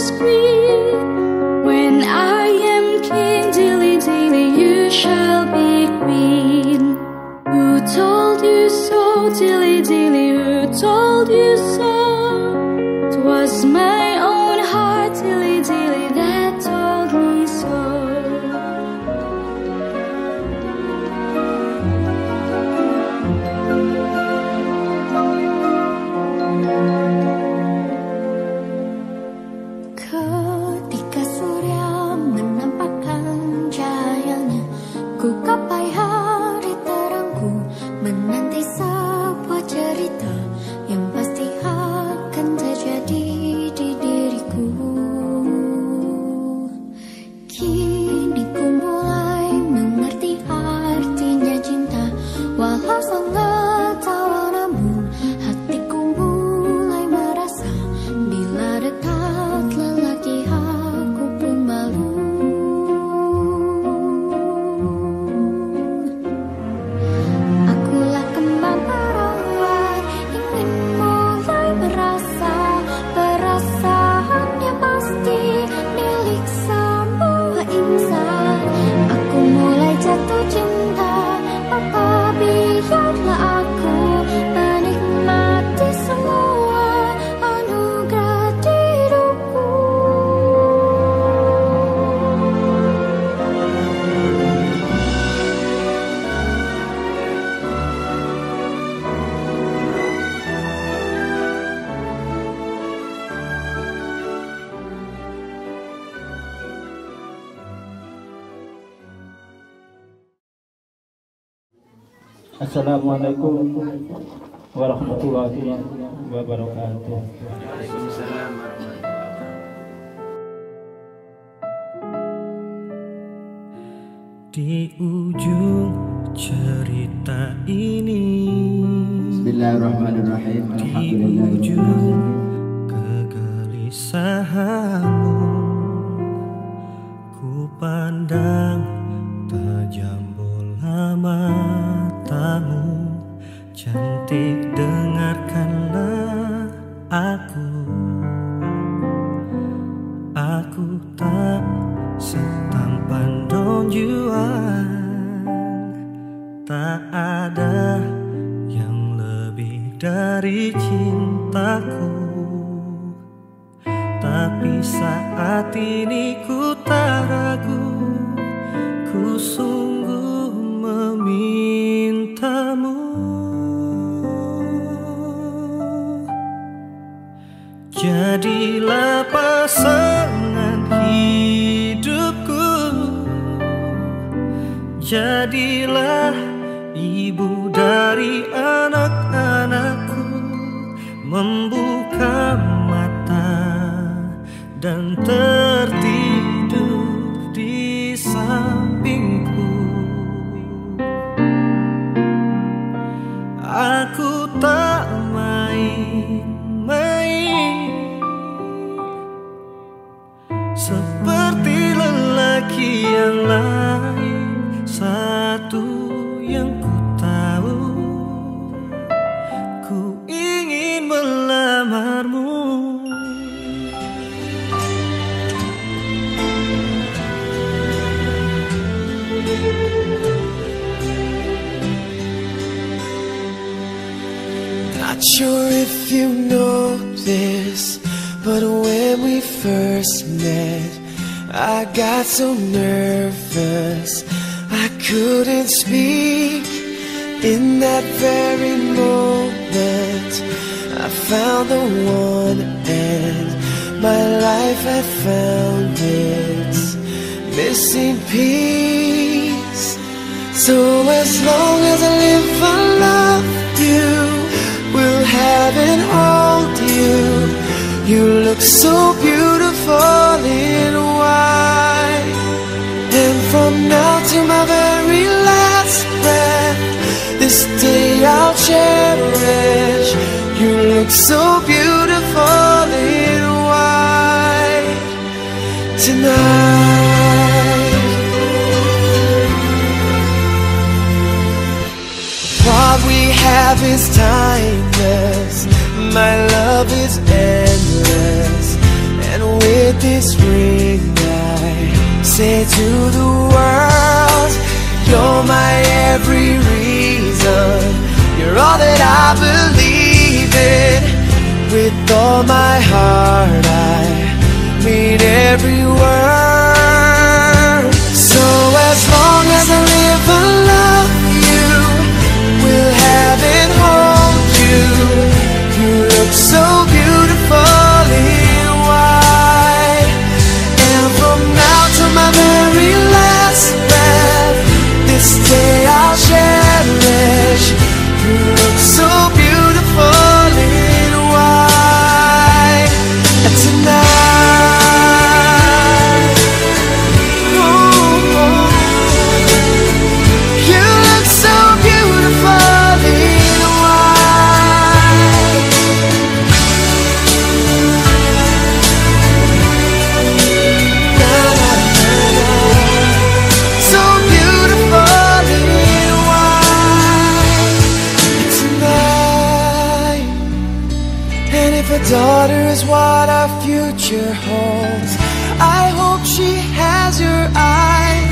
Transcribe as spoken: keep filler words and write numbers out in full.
is green. When I am king, dilly dilly, you shall be queen. Who told you so, dilly dilly, who told you so? 'Twas my own heart, dilly dilly, that told me so. Ketika surya menampakkan cahayanya, ku gapai hari terangku, menanti sebuah cerita yang pasti akan terjadi di diriku. Kini ku mulai mengerti artinya cinta, walau sangat tawa namun hatiku mulai merasa bila dekat lelaki aku pun malu. Akulah kembang perawan, ingin mulai merasa perasaan yang pasti milik semua insan. Aku mulai jatuh cinta, maka biarlah aku menikmati semua anugerah diriku. Assalamualaikum warahmatullahi wabarakatuh. Di ujung cerita ini, Bismillahirrahmanirrahim. di ujung kegelisahanmu, ku pandang tajam bola matamu. Cantik, dengarkanlah aku. Aku tak setampan Don Juan, tak ada yang lebih dari cintaku. Tapi saat ini ku tak ragu, ku sungguh memintamu. Jadilah pasangan hidupku, jadilah ibu dari anak-anakku. Membuka mata dan tertidur di sampingku. Aku tak main-main seperti lelaki yang lain. Satu yang ku tahu, ku ingin melamarmu. Not sure if you know this, but when we first met, I got so nervous I couldn't speak. In that very moment, I found the one, and my life had found its missing piece. So as long as I live, I love you, will have and hold you. You look so beautiful in white, and from now to my very last breath, this day I'll cherish. You look so beautiful in white tonight. What we have is timeless, my love is endless, And with this ring I say to the world, you're my every reason, you're all that I believe in. With all my heart I mean every word. So as long as I live I love you, will have and hold you. You look so beautiful in white, and from now to my very last breath, this day I'll cherish. You look so beautiful in white, and tonight, oh, oh, you look so beautiful in white. Na, na, na, na. So beautiful in white tonight. And if a daughter is what our future holds, I hope she has your eyes.